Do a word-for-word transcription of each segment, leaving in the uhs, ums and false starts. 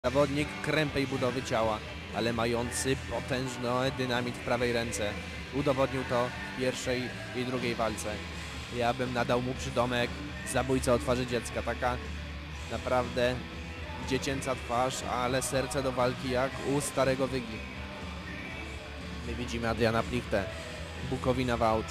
Zawodnik krępej budowy ciała, ale mający potężny dynamit w prawej ręce. Udowodnił to w pierwszej i drugiej walce. Ja bym nadał mu przydomek zabójca o twarzy dziecka. Taka naprawdę dziecięca twarz, ale serce do walki jak u starego Wygi. My widzimy Adriana Plichtę, Bukowina Wałcz.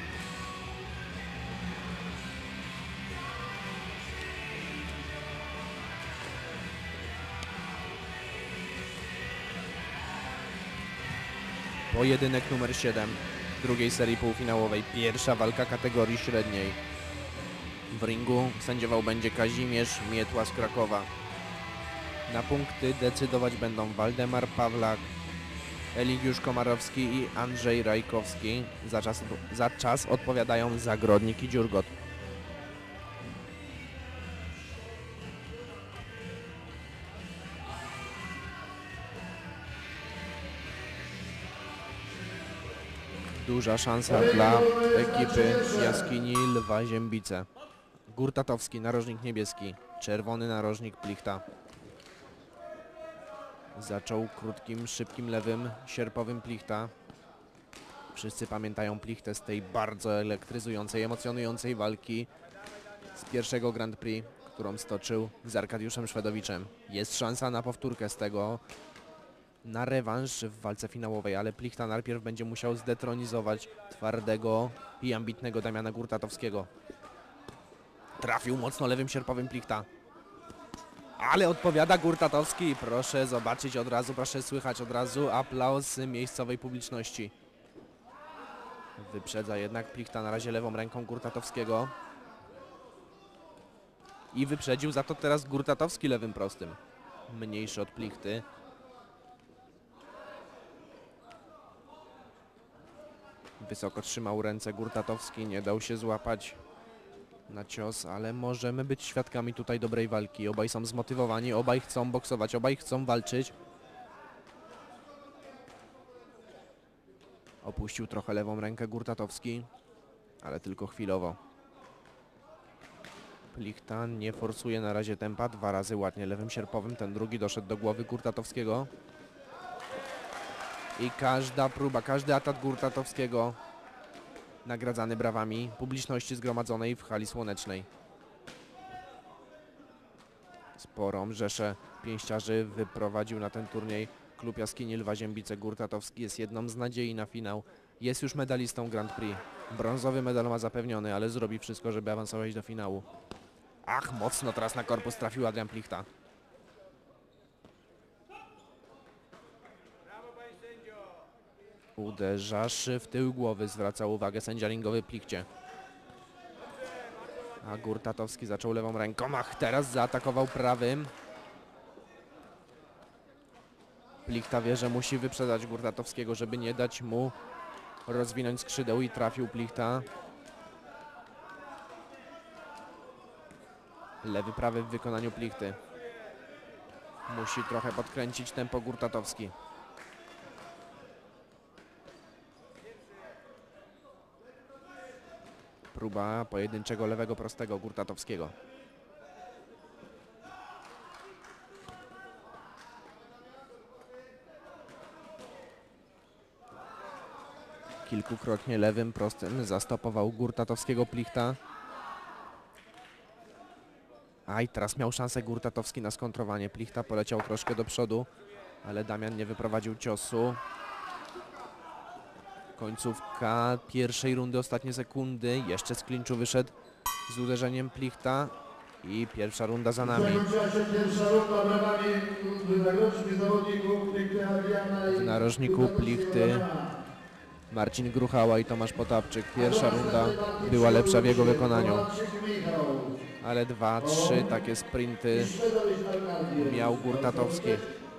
Pojedynek numer siedem drugiej serii półfinałowej. Pierwsza walka kategorii średniej. W ringu sędziował będzie Kazimierz Mietła z Krakowa. Na punkty decydować będą Waldemar Pawlak, Eligiusz Komarowski i Andrzej Rajkowski. Za czas, za czas odpowiadają Zagrodnik i Dziurgot. Duża szansa dla ekipy Jaskini Lwa Ziębice. Gurtatowski, narożnik niebieski, czerwony narożnik Plichta. Zaczął krótkim, szybkim lewym, sierpowym Plichta. Wszyscy pamiętają Plichtę z tej bardzo elektryzującej, emocjonującej walki z pierwszego Grand Prix, którą stoczył z Arkadiuszem Szwedowiczem. Jest szansa na powtórkę z tego, na rewanż w walce finałowej, ale Plichta najpierw będzie musiał zdetronizować twardego i ambitnego Damiana Gurtatowskiego. Trafił mocno lewym sierpowym Plichta. Ale odpowiada Gurtatowski. Proszę zobaczyć od razu, proszę słychać od razu aplauz miejscowej publiczności. Wyprzedza jednak Plichta na razie lewą ręką Gurtatowskiego. I wyprzedził za to teraz Gurtatowski lewym prostym. Mniejszy od Plichty. Wysoko trzymał ręce Gurtatowski, nie dał się złapać na cios, ale możemy być świadkami tutaj dobrej walki. Obaj są zmotywowani, obaj chcą boksować, obaj chcą walczyć. Opuścił trochę lewą rękę Gurtatowski, ale tylko chwilowo. Plichta nie forsuje na razie tempa, dwa razy ładnie lewym sierpowym, ten drugi doszedł do głowy Gurtatowskiego. I każda próba, każdy atak Gurtatowskiego nagradzany brawami publiczności zgromadzonej w hali słonecznej. Sporą rzeszę pięściarzy wyprowadził na ten turniej klub Jaskini Lwa Ziębice. Gurtatowski jest jedną z nadziei na finał. Jest już medalistą Grand Prix. Brązowy medal ma zapewniony, ale zrobi wszystko, żeby awansować do finału. Ach, mocno teraz na korpus trafił Adrian Plichta. Uderzasz w tył głowy, zwraca uwagę sędzia ringowy Plichcie. A Gurtatowski zaczął lewą ręką, ach, teraz zaatakował prawym. Plichta wie, że musi wyprzedzać Gurtatowskiego, żeby nie dać mu rozwinąć skrzydeł, i trafił Plichta. Lewy, prawy w wykonaniu Plichty. Musi trochę podkręcić tempo Gurtatowski. Próba pojedynczego lewego prostego Gurtatowskiego. Kilkukrotnie lewym prostym zastopował Gurtatowskiego Plichta. A i teraz miał szansę Gurtatowski na skontrowanie. Plichta poleciał troszkę do przodu, ale Damian nie wyprowadził ciosu. Końcówka pierwszej rundy, ostatnie sekundy. Jeszcze z klinczu wyszedł z uderzeniem Plichta i pierwsza runda za nami. W narożniku Plichty Marcin Gruchała i Tomasz Potapczyk. Pierwsza runda była lepsza w jego wykonaniu, ale dwa, trzy takie sprinty miał Gurtatowski.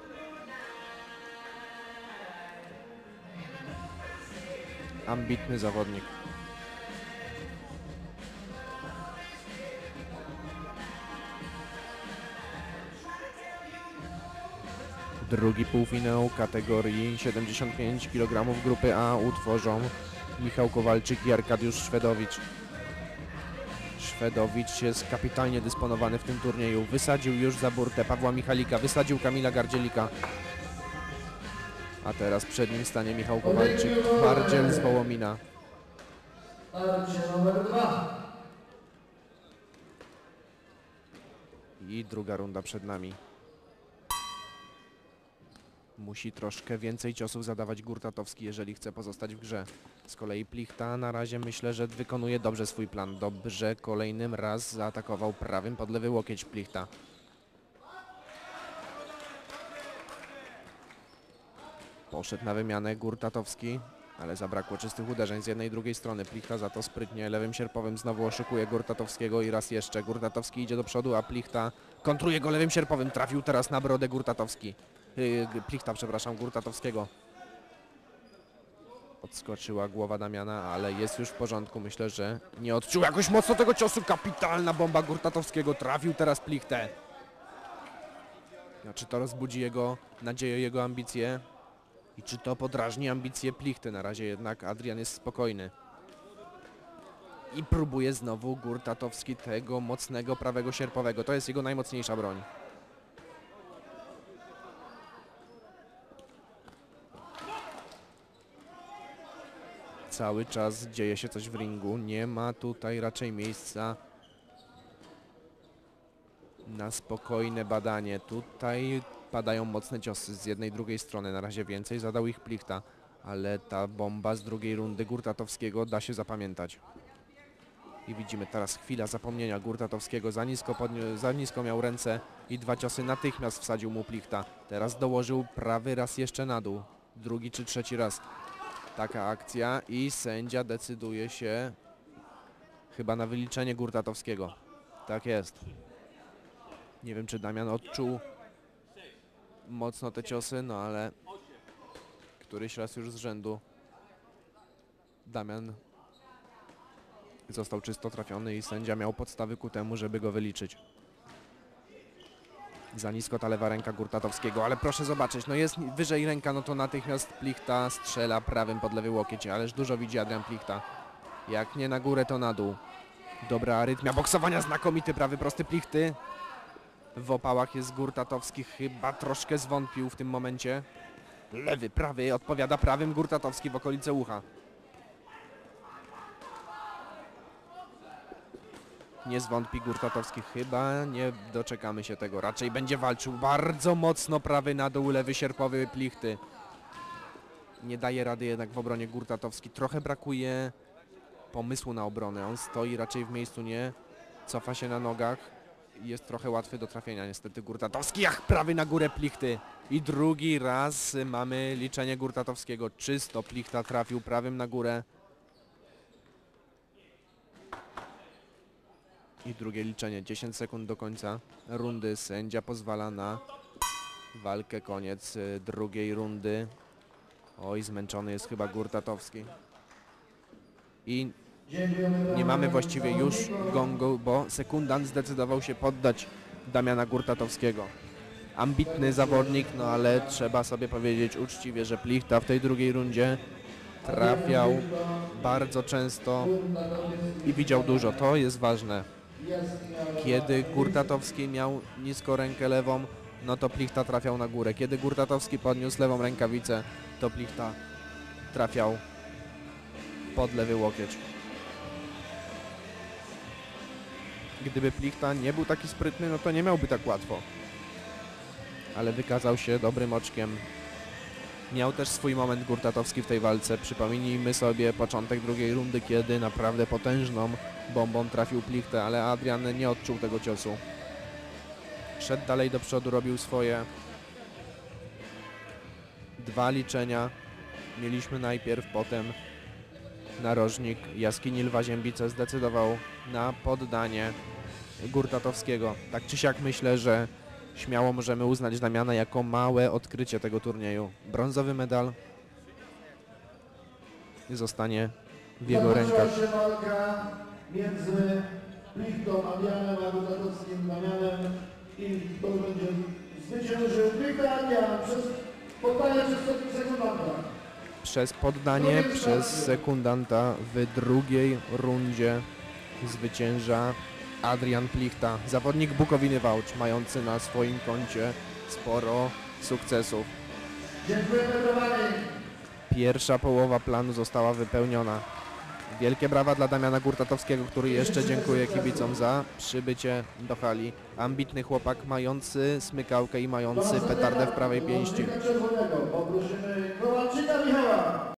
Ambitny zawodnik. Drugi półfinał kategorii siedemdziesiąt pięć kilogramów grupy A utworzą Michał Kowalczyk i Arkadiusz Szwedowicz. Fedowicz jest kapitalnie dysponowany w tym turnieju. Wysadził już za burtę Pawła Michalika, wysadził Kamila Gardzielika. A teraz przed nim stanie Michał Kowalczyk, twardziel z Wołomina. I druga runda przed nami. Musi troszkę więcej ciosów zadawać Gurtatowski, jeżeli chce pozostać w grze. Z kolei Plichta na razie myślę, że wykonuje dobrze swój plan. Dobrze kolejnym raz zaatakował prawym pod lewy łokieć Plichta. Poszedł na wymianę Gurtatowski, ale zabrakło czystych uderzeń z jednej i drugiej strony. Plichta za to sprytnie lewym sierpowym znowu oszukuje Gurtatowskiego i raz jeszcze. Gurtatowski idzie do przodu, a Plichta kontruje go lewym sierpowym. Trafił teraz na brodę Gurtatowski. Yy, Plichta, przepraszam, Gurtatowskiego. Odskoczyła głowa Damiana, ale jest już w porządku. Myślę, że nie odczuł jakoś mocno tego ciosu. Kapitalna bomba Gurtatowskiego. Trafił teraz Plichtę. A czy to rozbudzi jego nadzieję, jego ambicje? I czy to podrażni ambicje Plichty? Na razie jednak Adrian jest spokojny. I próbuje znowu Gurtatowski tego mocnego prawego sierpowego. To jest jego najmocniejsza broń. Cały czas dzieje się coś w ringu. Nie ma tutaj raczej miejsca na spokojne badanie. Tutaj padają mocne ciosy z jednej i drugiej strony. Na razie więcej zadał ich Plichta, ale ta bomba z drugiej rundy Gurtatowskiego da się zapamiętać. I widzimy teraz chwila zapomnienia Gurtatowskiego. Za nisko, za nisko miał ręce i dwa ciosy natychmiast wsadził mu Plichta. Teraz dołożył prawy raz jeszcze na dół. Drugi czy trzeci raz. Taka akcja i sędzia decyduje się chyba na wyliczenie Gurtatowskiego. Tak jest. Nie wiem, czy Damian odczuł mocno te ciosy, no ale któryś raz już z rzędu Damian został czysto trafiony i sędzia miał podstawy ku temu, żeby go wyliczyć. Za nisko ta lewa ręka Gurtatowskiego, ale proszę zobaczyć, no jest wyżej ręka, no to natychmiast Plichta strzela prawym pod lewy łokieć, ależ dużo widzi Adrian Plichta. Jak nie na górę, to na dół. Dobra arytmia boksowania, znakomity prawy prosty Plichty. W opałach jest Gurtatowski, chyba troszkę zwątpił w tym momencie. Lewy, prawy, odpowiada prawym Gurtatowski w okolice ucha. Nie zwątpi Gurtatowski, chyba nie doczekamy się tego. Raczej będzie walczył bardzo mocno prawy na dół, lewy sierpowy Plichty. Nie daje rady jednak w obronie Gurtatowski. Trochę brakuje pomysłu na obronę. On stoi raczej w miejscu, nie cofa się na nogach. Jest trochę łatwy do trafienia niestety Gurtatowski. Ach, prawy na górę Plichty. I drugi raz mamy liczenie Gurtatowskiego. Czysto Plichta trafił prawym na górę. I drugie liczenie, dziesięć sekund do końca rundy. Sędzia pozwala na walkę, koniec drugiej rundy. Oj, zmęczony jest chyba Gurtatowski. I nie mamy właściwie już gongu, bo sekundant zdecydował się poddać Damiana Gurtatowskiego. Ambitny zawodnik, no ale trzeba sobie powiedzieć uczciwie, że Plichta w tej drugiej rundzie trafiał bardzo często i widział dużo. To jest ważne. Kiedy Gurtatowski miał nisko rękę lewą, no to Plichta trafiał na górę. Kiedy Gurtatowski podniósł lewą rękawicę, to Plichta trafiał pod lewy łokieć. Gdyby Plichta nie był taki sprytny, no to nie miałby tak łatwo. Ale wykazał się dobrym oczkiem. Miał też swój moment Gurtatowski w tej walce. Przypomnijmy sobie początek drugiej rundy, kiedy naprawdę potężną bombą trafił Plichtę, ale Adrian nie odczuł tego ciosu. Szedł dalej do przodu, robił swoje. Dwa liczenia mieliśmy najpierw, potem narożnik jaskini Lwa Ziębice zdecydował na poddanie Gurtatowskiego. Tak czy siak myślę, że śmiało możemy uznać Damiana jako małe odkrycie tego turnieju. Brązowy medal zostanie w jego rękach. Walka między Plichtą Adrianem a Gurtatowskim Damianem i to będzie zwyciężył Plichta Adrian przez poddanie przez sekundanta. Przez poddanie przez sekundanta w drugiej rundzie zwycięża Adrian Plichta, zawodnik Bukowiny Wałcz, mający na swoim koncie sporo sukcesów. Dziękujemy browary. Pierwsza połowa planu została wypełniona. Wielkie brawa dla Damiana Gurtatowskiego, który jeszcze dziękuję kibicom za przybycie do hali. Ambitny chłopak, mający smykałkę i mający petardę w prawej pięści. Czerwonego poprosimy Kowalczyka Michała.